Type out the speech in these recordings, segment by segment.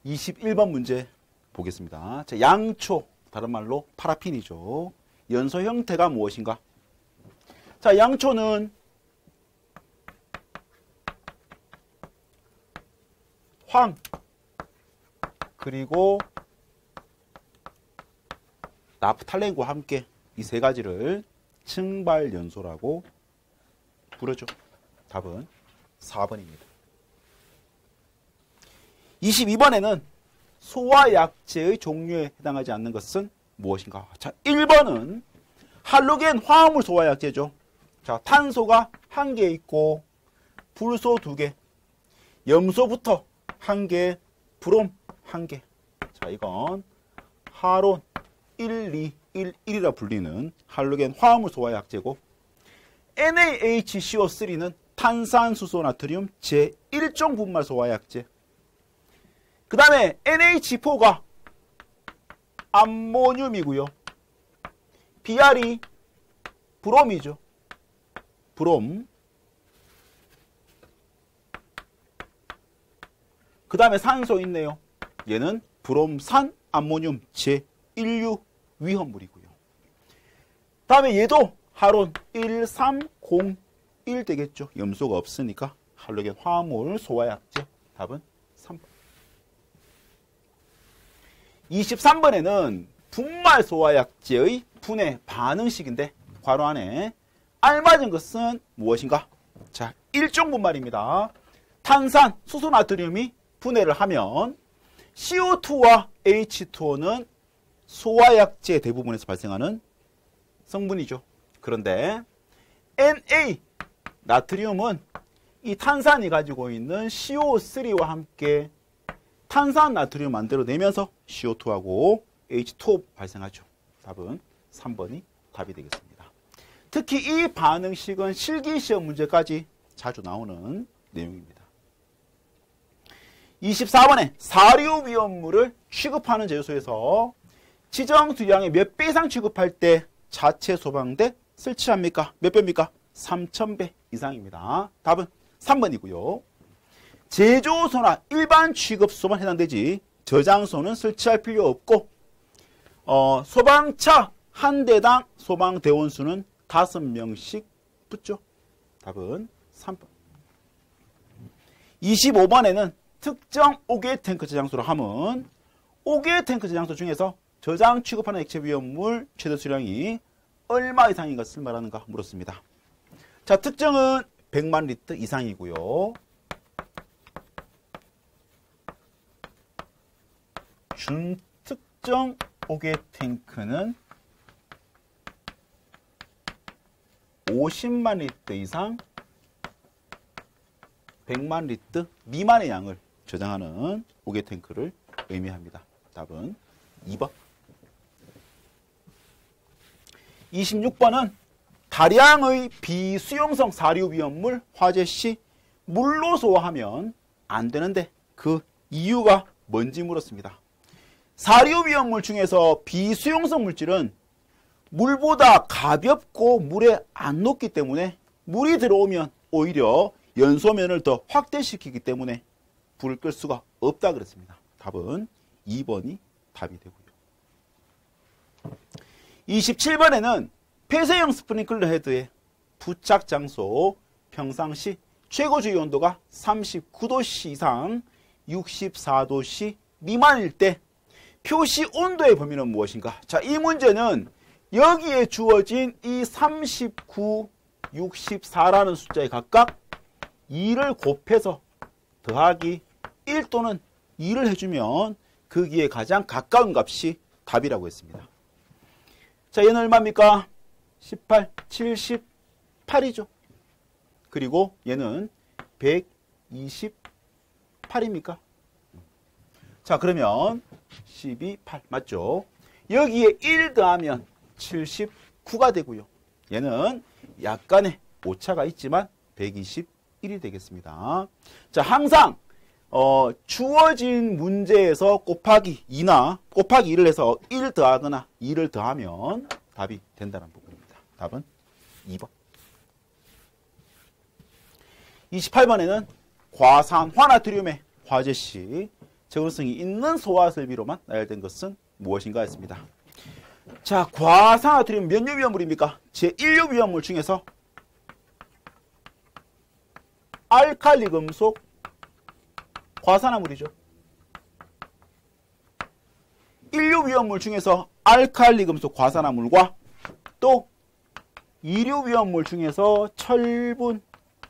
21번 문제 보겠습니다. 자, 양초, 다른 말로 파라핀이죠. 연소 형태가 무엇인가? 자, 양초는 황, 그리고 나프탈렌과 함께 이 세 가지를 증발연소라고 부르죠. 답은 4번입니다. 22번에는 소화약제의 종류에 해당하지 않는 것은 무엇인가? 자, 1번은 할로겐 화합물 소화약제죠. 자, 탄소가 1개 있고 불소 2개, 염소부터 1개, 브롬 1개. 자, 이건 하론 1, 2, 1, 1이라 불리는 할로겐 화합물 소화약제고, NaHCO3는 탄산수소 나트륨 제1종 분말 소화약제. 그 다음에 NH4가 암모늄이고요. Br이 브롬이죠. 브롬. 그 다음에 산소 있네요. 얘는 브롬산 암모늄 제1류 위험물이고요. 다음에 얘도 하론 1301 되겠죠. 염소가 없으니까 할로겐 화합물 소화약제. 답은 3번. 23번에는 분말 소화약제의 분해 반응식인데 괄호 안에 알맞은 것은 무엇인가? 자, 1종 분말입니다. 탄산, 수소 나트륨이 분해를 하면 CO2와 H2O는 소화약제 대부분에서 발생하는 성분이죠. 그런데 Na, 나트륨은 이 탄산이 가지고 있는 CO3와 함께 탄산 나트륨 만들어내면서 CO2하고 H2O 발생하죠. 답은 3번이 답이 되겠습니다. 특히 이 반응식은 실기시험 문제까지 자주 나오는 내용입니다. 24번에 사료 위험물을 취급하는 제소에서 지정 두량의 몇 배 이상 취급할 때 자체 소방대 설치합니까? 몇 배입니까? 3000배 이상입니다. 답은 3번이고요. 제조소나 일반 취급소만 해당되지 저장소는 설치할 필요 없고, 소방차 한 대당 소방대원 수는 5명씩 붙죠. 답은 3번. 25번에는 특정 오개탱크 저장소로 하면 오개탱크 저장소 중에서 저장 취급하는 액체 위험물 최대 수량이 얼마 이상인 것을 말하는가 물었습니다. 자, 특정은 100만 리터 이상이고요. 준특정 오개탱크는 50만 리터 이상 100만 리터 미만의 양을 저장하는 오개탱크를 의미합니다. 답은 2번. 26번은 다량의 비수용성 사료 위험물 화재 시 물로 소화하면 안 되는데 그 이유가 뭔지 물었습니다. 사료 위험물 중에서 비수용성 물질은 물보다 가볍고 물에 안 녹기 때문에 물이 들어오면 오히려 연소면을 더 확대시키기 때문에 불을 끌 수가 없다 그랬습니다. 답은 2번이 답이 되고요. 27번에는 폐쇄형 스프링클러 헤드의 부착 장소 평상시 최고 주요 온도가 39도씨 이상 64도씨 미만일 때 표시 온도의 범위는 무엇인가? 자, 이 문제는 여기에 주어진 이 39, 64라는 숫자에 각각 2를 곱해서 더하기 1 또는 2를 해주면 거기에 가장 가까운 값이 답이라고 했습니다. 자, 얘는 얼마입니까? 18, 78이죠. 그리고 얘는 128입니까? 자, 그러면 12, 8 맞죠? 여기에 1 더하면 79가 되고요. 얘는 약간의 오차가 있지만 121이 되겠습니다. 자, 항상 주어진 문제에서 곱하기 2나 곱하기 2를 해서 1 더하거나 2를 더하면 답이 된다는 부분입니다. 답은 2번. 28번에는 과산화나트륨의 화재 시 적응성이 있는 소화설비로만 나열된 것은 무엇인가 했습니다. 자, 과산화트륨 몇 류 위험물입니까? 제1류 위험물 중에서 알칼리 금속 과산화물이죠. 1류 위험물 중에서 알칼리 금속 과산화물과 또 2류 위험물 중에서 철분,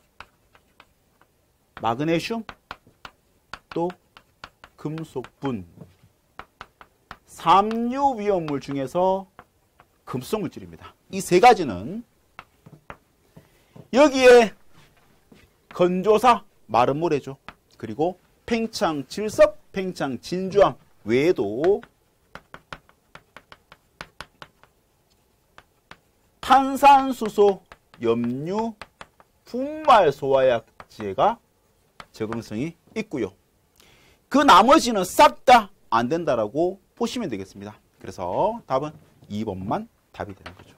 마그네슘, 또 금속분, 3류 위험물 중에서 금속 물질입니다. 이 세 가지는 여기에 건조사, 마른 모래죠. 그리고 팽창 질석, 팽창 진주암 외에도 탄산수소, 염류, 분말 소화약제가 적응성이 있고요. 그 나머지는 싹 다 안 된다라고 보시면 되겠습니다. 그래서 답은 2번만 답이 되는 거죠.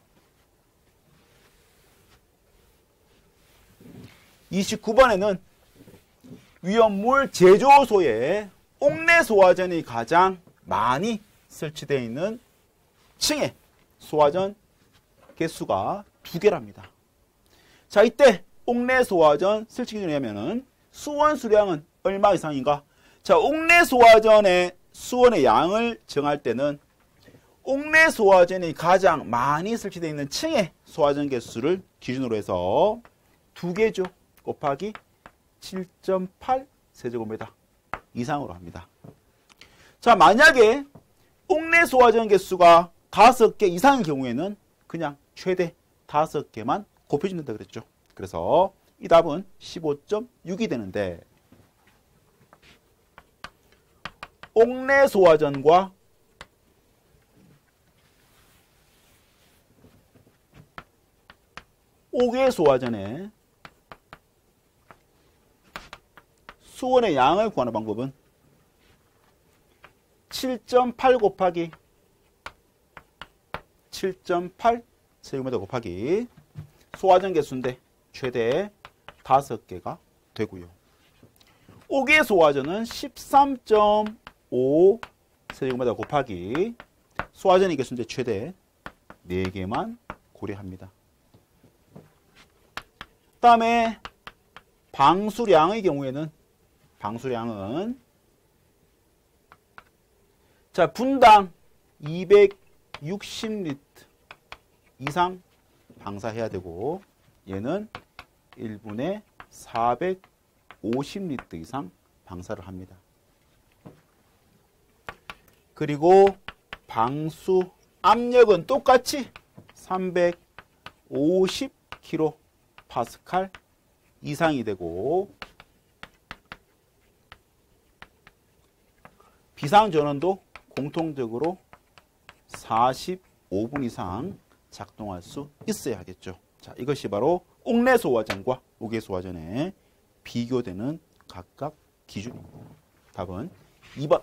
29번에는 위험물 제조소에 옥내 소화전이 가장 많이 설치되어 있는 층에 소화전 개수가 2개랍니다. 자, 이때 옥내 소화전 설치기준이냐면은 수원 수량은 얼마 이상인가? 자, 옥내 소화전의 수원의 양을 정할 때는 옥내 소화전이 가장 많이 설치되어 있는 층의 소화전 개수를 기준으로 해서 2개죠. 곱하기 7.8 세제곱미터 이상으로 합니다. 자, 만약에 옥내 소화전 개수가 5개 이상인 경우에는 그냥 최대 5개만 곱해주면 된다 그랬죠. 그래서 이 답은 15.6이 되는데 옥내 소화전과 옥외 소화전의 수원의 양을 구하는 방법은 7.8 곱하기 7.8 세제곱미터 곱하기 소화전 개수인데 최대 5개가 되고요. 옥외 소화전은 13.5 세제곱미터 곱하기 소화전의 개수인데 최대 4개만 고려합니다. 그 다음에 방수량의 경우에는 방수량은 자, 분당 260리터 이상 방사해야 되고 얘는 1분에 450리터 이상 방사를 합니다. 그리고 방수 압력은 똑같이 350kPa 이상이 되고 비상전원도 공통적으로 45분 이상 작동할 수 있어야 하겠죠. 자, 이것이 바로 옥내 소화전과 옥외 소화전에 비교되는 각각 기준입니다. 답은 2번.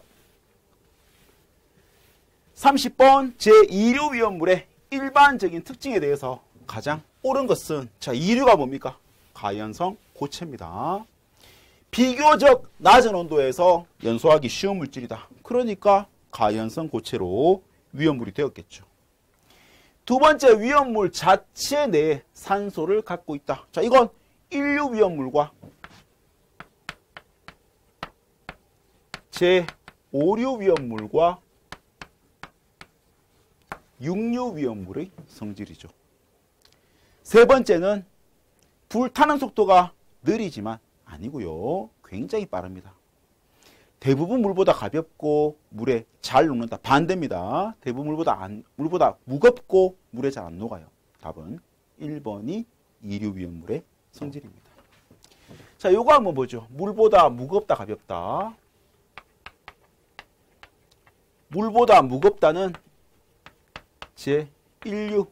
30번 제2류 위험물의 일반적인 특징에 대해서 가장 옳은 것은 자, 2류가 뭡니까? 가연성 고체입니다. 비교적 낮은 온도에서 연소하기 쉬운 물질이다. 그러니까 가연성 고체로 위험물이 되었겠죠. 두 번째, 위험물 자체 내에 산소를 갖고 있다. 자, 이건 1류 위험물과 제5류 위험물과 6류 위험물의 성질이죠. 세 번째는 불타는 속도가 느리지만 아니고요. 굉장히 빠릅니다. 대부분 물보다 가볍고 물에 잘 녹는다. 반대입니다. 대부분 물보다 무겁고 물에 잘 안 녹아요. 답은 1번이 2류 위험물의 성질입니다. 자, 요거 한번 보죠. 물보다 무겁다, 가볍다. 물보다 무겁다는 제1류,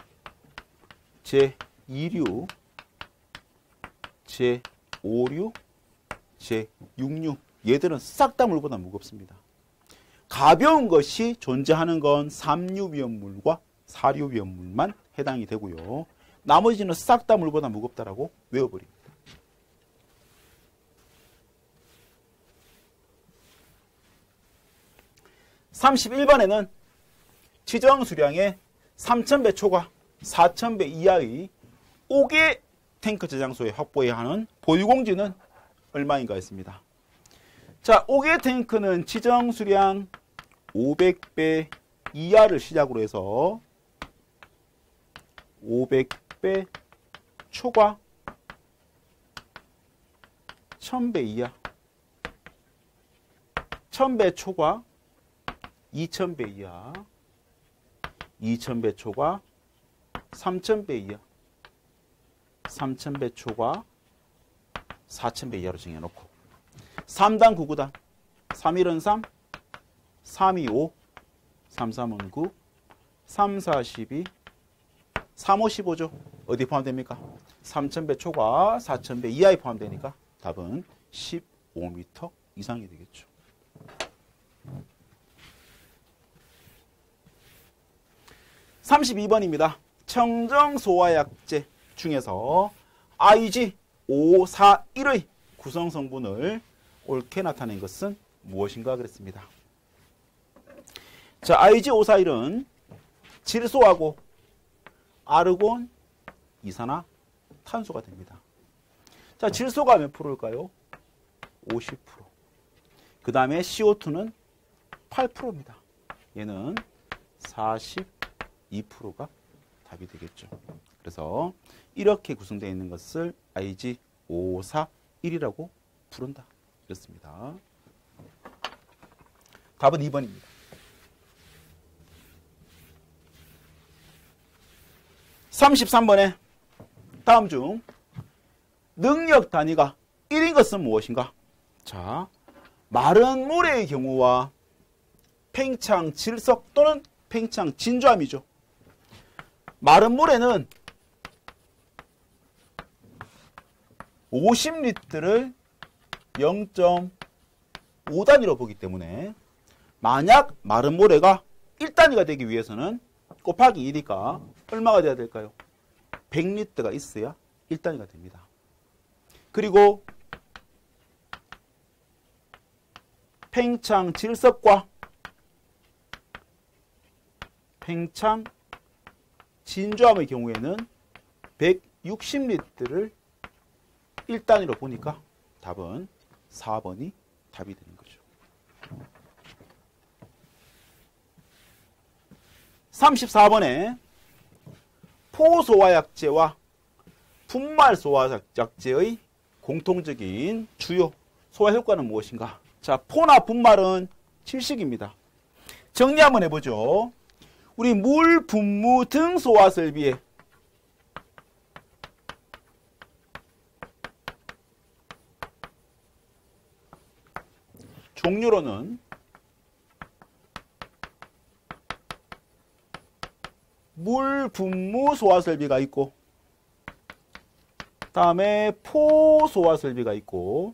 제2류, 제5류, 제6류. 얘들은 싹 다 물보다 무겁습니다. 가벼운 것이 존재하는 건 3류 위험물과 4류 위험물만 해당이 되고요. 나머지는 싹 다 물보다 무겁다라고 외워버립니다. 31번에는 지정 수량의 3,000배 초과 4,000배 이하의 5개 탱크 저장소에 확보해야 하는 보유공지는 얼마인가 했습니다. 자, 5개 탱크는 지정 수량 500배 이하를 시작으로 해서 500배 초과 1000배 이하, 1000배 초과 2000배 이하, 2000배 초과 3000배 이하, 3000배 초과 4000배 이하로 정해놓고 3단 9구단 3일은 3, 3이 5, 3, 3은 9, 3, 4, 12, 3, 5, 15죠. 어디 포함됩니까? 3000배 초과 4000배 이하에 포함되니까 답은 15m 이상이 되겠죠. (32번입니다) 청정소화약제 중에서 IG541의 구성성분을 옳게 나타낸 것은 무엇인가 그랬습니다. 자, IG541은 질소하고 아르곤, 이산화탄소가 됩니다. 자, 질소가 몇 프로일까요? 50%. 그 다음에 CO2는 8%입니다. 얘는 42%가 답이 되겠죠. 그래서 이렇게 구성되어 있는 것을 IG541이라고 부른다. 그렇습니다. 답은 2번입니다. (33번에) 다음 중 능력 단위가 1인 것은 무엇인가? 자, 마른 모래의 경우와 팽창 질석 또는 팽창 진주암이죠. 마른 모래는 50리터를 0.5단위로 보기 때문에 만약 마른 모래가 1단위가 되기 위해서는 곱하기 1이니까 얼마가 돼야 될까요? 100리터가 있어야 1단위가 됩니다. 그리고 팽창 질석과 팽창 진주암의 경우에는 160리터를 1단위로 보니까 답은 4번이 답이 되는 거죠. 34번에 포소화약제와 분말소화약제의 공통적인 주요 소화효과는 무엇인가? 자, 포나 분말은 질식입니다. 정리 한번 해보죠. 우리 물, 분무 등 소화 설비에 종류로는 물, 분무 소화 설비가 있고, 다음에 포 소화 설비가 있고,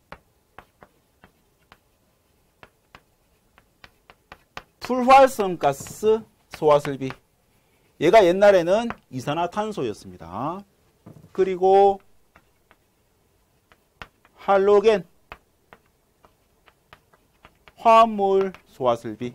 불활성가스 소화 설비. 얘가 옛날에는 이산화탄소였습니다. 그리고 할로겐 화합물 소화 설비,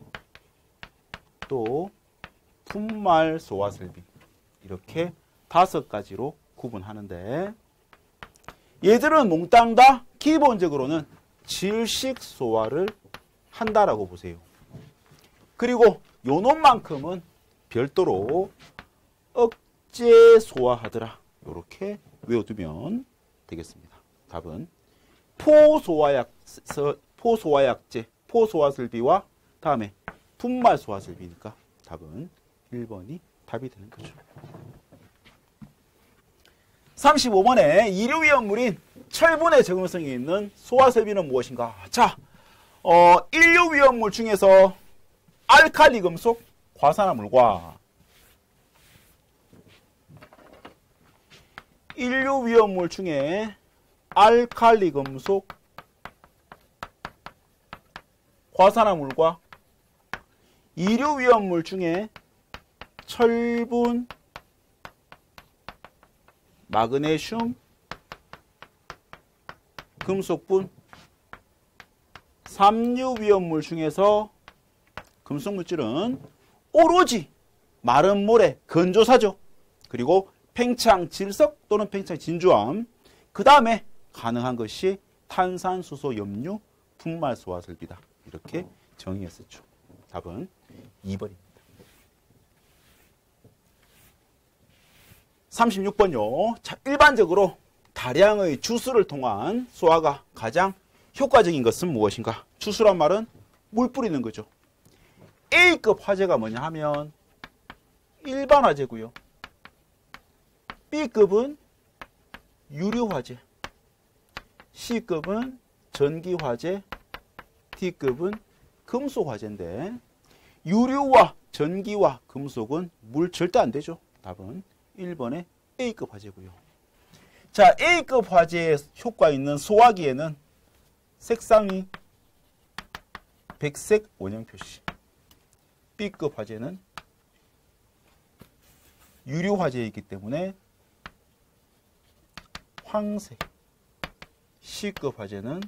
또 분말 소화 설비, 이렇게 5가지로 구분하는데, 얘들은 몽땅 다 기본적으로는 질식 소화를 한다라고 보세요. 그리고 요 놈만큼은 별도로 억제 소화하더라, 이렇게 외워두면 되겠습니다. 답은 포소화약제, 포소화설비와 다음에 분말소화설비니까 답은 1번이 답이 되는 거죠. 35번에 이류위험물인 철분의 적응성이 있는 소화설비는 무엇인가? 자, 인류위험물 중에서 알칼리 금속 과산화물과 인류위험물 중에 알칼리 금속 과산화물과 이류위험물 중에 철분, 마그네슘, 금속분, 삼류위험물 중에서 금속물질은 오로지 마른 모래, 건조사죠. 그리고 팽창 질석 또는 팽창 진주암. 그 다음에 가능한 것이 탄산수소 염류 분말 소화 설비다. 이렇게 정의했었죠. 답은 2번입니다. 36번요. 자, 일반적으로 다량의 주수를 통한 소화가 가장 효과적인 것은 무엇인가? 주수란 말은 물 뿌리는 거죠. A급 화재가 뭐냐 하면 일반 화재고요. B급은 유류 화재, C급은 전기 화재, D급은 금속 화재인데 유류와 전기와 금속은 물 절대 안 되죠. 답은 1번의 A급 화재고요. 자, A급 화재에 효과 있는 소화기에는 색상이 백색 원형 표시. B급 화재는 유류 화재이기 때문에 황색. C급 화재는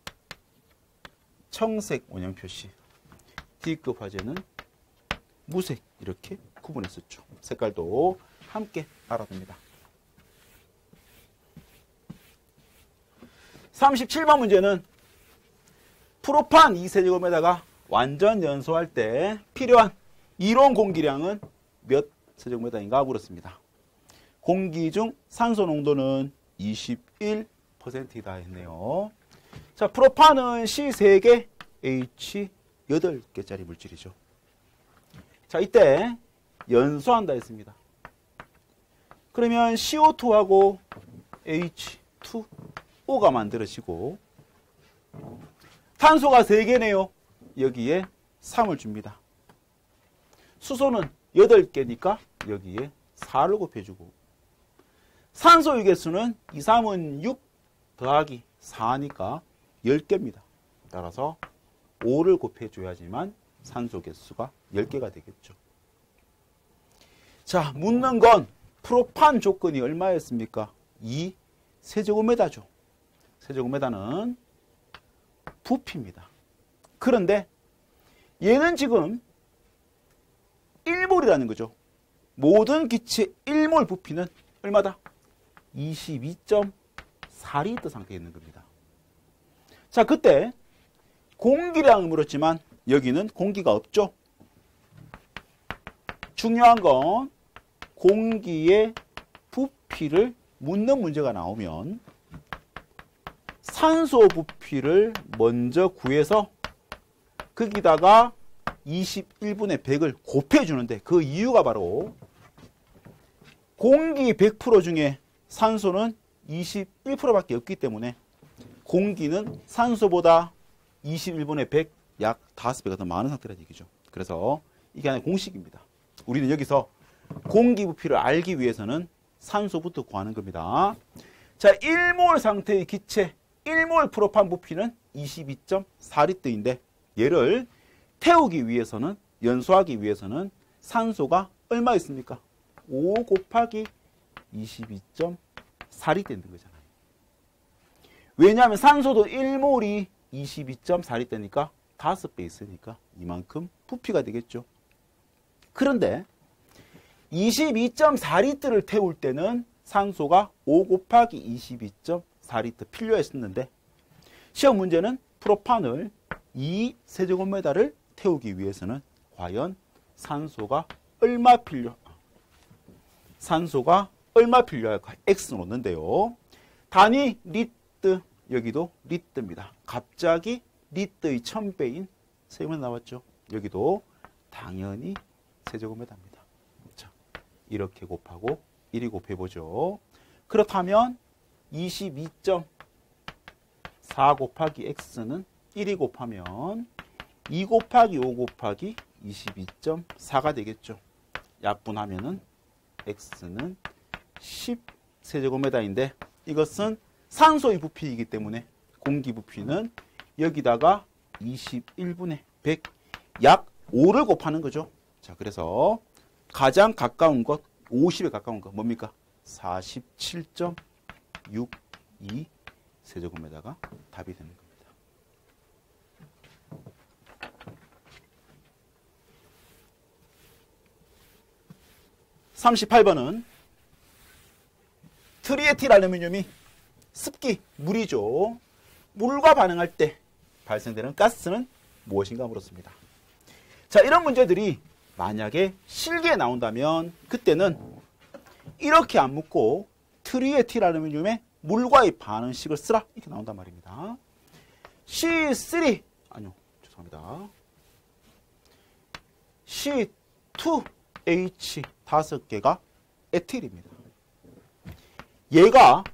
청색 원형 표시. D급 화재는 무색. 이렇게 구분했었죠. 색깔도 함께 알아둡니다. 37번 문제는 프로판 2세제곱에다가 완전 연소할 때 필요한 이론 공기량은 몇 세제곱미터인가 물었습니다. 공기 중 산소 농도는 21%이다 했네요. 자, 프로판은 C 3개, H 8개짜리 물질이죠. 자, 이때 연소한다 했습니다. 그러면 CO2하고 H2O가 만들어지고 탄소가 3개네요. 여기에 3을 줍니다. 수소는 8개니까 여기에 4를 곱해주고 산소 유개수는 2, 3은 6 더하기 4니까 10개입니다. 따라서 5를 곱해줘야지만 산소 개수가 10개가 되겠죠. 자, 묻는 건 프로판 조건이 얼마였습니까? 2 세제곱미터죠. 세제곱미터는 부피입니다. 그런데 얘는 지금 1몰이라는 거죠. 모든 기체 1몰 부피는 얼마다? 22.4리터 상태에 있는 겁니다. 자, 그때 공기량을 물었지만 여기는 공기가 없죠. 중요한 건 공기의 부피를 묻는 문제가 나오면 산소 부피를 먼저 구해서 거기다가 21분의 100을 곱해주는데 그 이유가 바로 공기 100% 중에 산소는 21%밖에 없기 때문에 공기는 산소보다 21분의 100, 약 5배가 더 많은 상태라는 얘기죠. 그래서 이게 하나의 공식입니다. 우리는 여기서 공기 부피를 알기 위해서는 산소부터 구하는 겁니다. 자, 1몰 상태의 기체 1몰 프로판 부피는 22.4리터인데 얘를 태우기 위해서는 연소하기 위해서는 산소가 얼마 있습니까? 5 곱하기 22.4리터 있는 거잖아요. 왜냐하면 산소도 1몰이 22.4리터니까 5배 있으니까 이만큼 부피가 되겠죠. 그런데 22.4리터를 태울 때는 산소가 5 곱하기 22.4리터 필요했었는데 시험 문제는 프로판을 2세제곱미터를 태우기 위해서는 과연 산소가 얼마 필요할까? X는 놓는데요. 단위 리터, 여기도 리터입니다. 갑자기 리터의 1000배인 세제곱미터 나왔죠. 여기도 당연히 세제곱미터입니다. 자, 이렇게 곱하고 1이 곱해보죠. 그렇다면 22.4 곱하기 X는 1이 곱하면 2 곱하기 5 곱하기 22.4가 되겠죠. 약분하면은 X는 10세제곱미터인데 이것은 산소의 부피이기 때문에 공기 부피는 여기다가 21분의 100, 약 5를 곱하는 거죠. 자, 그래서 가장 가까운 것, 50에 가까운 것 뭡니까? 47.62 세제곱미터가 답이 되는 겁니다. 38번은 트리에틸 알루미늄이 습기, 물이죠. 물과 반응할 때 발생되는 가스는 무엇인가 물었습니다. 자, 이런 문제들이 만약에 실기에 나온다면 그때는 이렇게 안 묻고 트리에틸 알루미늄의 물과의 반응식을 쓰라 이렇게 나온단 말입니다. C3 아니요 죄송합니다. C2H 5개가 에틸입니다. 얘가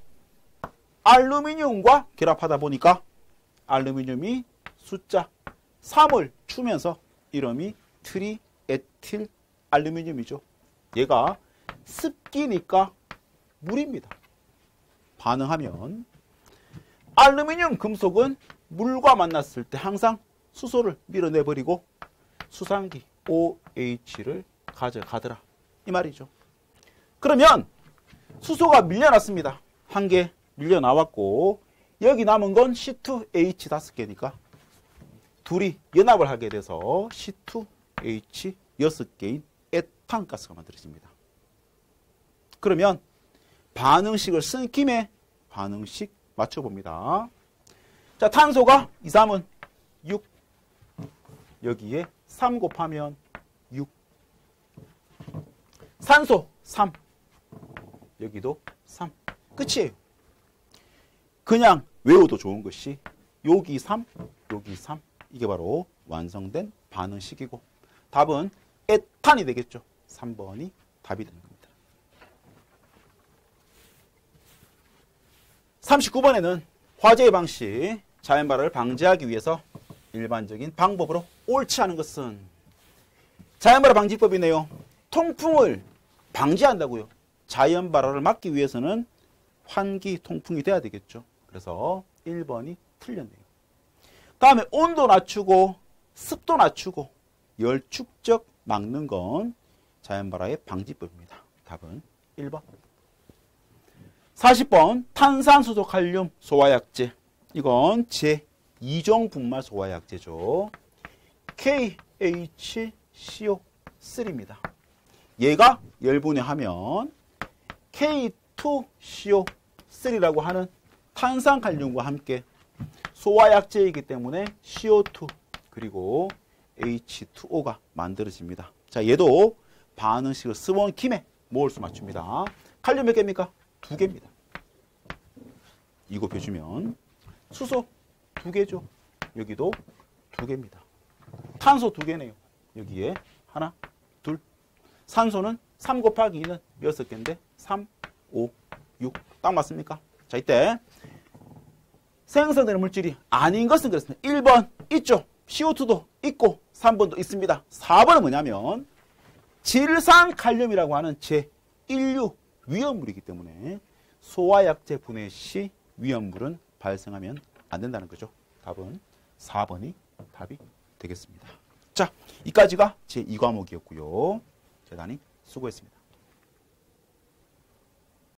알루미늄과 결합하다 보니까 알루미늄이 숫자 3을 주면서 이름이 트리에틸 알루미늄이죠. 얘가 습기니까 물입니다. 반응하면 알루미늄 금속은 물과 만났을 때 항상 수소를 밀어내버리고 수산기 OH를 가져가더라 이 말이죠. 그러면 수소가 밀려났습니다. 한 개 밀려나왔고 여기 남은 건 C2H 5개니까 둘이 연합을 하게 돼서 C2H 6개인 에탄가스가 만들어집니다. 그러면 반응식을 쓴 김에 반응식 맞춰봅니다. 자, 탄소가 2, 3은 6. 여기에 3 곱하면 6. 산소 3. 여기도 3. 끝이에요. 그냥 외워도 좋은 것이 여기 3, 여기 3. 이게 바로 완성된 반응식이고 답은 에탄이 되겠죠. 3번이 답이 되는 겁니다. 39번에는 화재의 방식, 자연 발화를 방지하기 위해서 일반적인 방법으로 옳지 않은 것은 자연 발화 방지법이네요. 통풍을 방지한다고요. 자연 발화를 막기 위해서는 환기 통풍이 돼야 되겠죠. 그래서 1번이 틀렸네요. 다음에 온도 낮추고 습도 낮추고 열 축적 막는 건 자연 발화의 방지법입니다. 답은 1번. 40번 탄산수소 칼륨 소화약제. 이건 제2종 분말 소화약제죠. KHCO3입니다. 얘가 열분해하면 K2CO3라고 하는 탄산칼륨과 함께 소화약제이기 때문에 CO2 그리고 H2O가 만들어집니다. 자, 얘도 반응식을 쓰원 김에 몰수 맞춥니다. 칼륨 몇 개입니까? 2개입니다. 이거 펴주면 수소 2개죠. 여기도 2개입니다. 탄소 2개네요. 여기에 하나, 둘. 산소는 3 곱하기 2는 6개인데 3, 5, 6. 딱 맞습니까? 자, 이때 생성되는 물질이 아닌 것은 그렇습니다. 1번 있죠. CO2도 있고 3번도 있습니다. 4번은 뭐냐면 질산칼륨이라고 하는 제1류 위험물이기 때문에 소화약제 분해 시 위험물은 발생하면 안 된다는 거죠. 답은 4번이 답이 되겠습니다. 자, 이까지가 제2과목이었고요. 대단히 수고했습니다.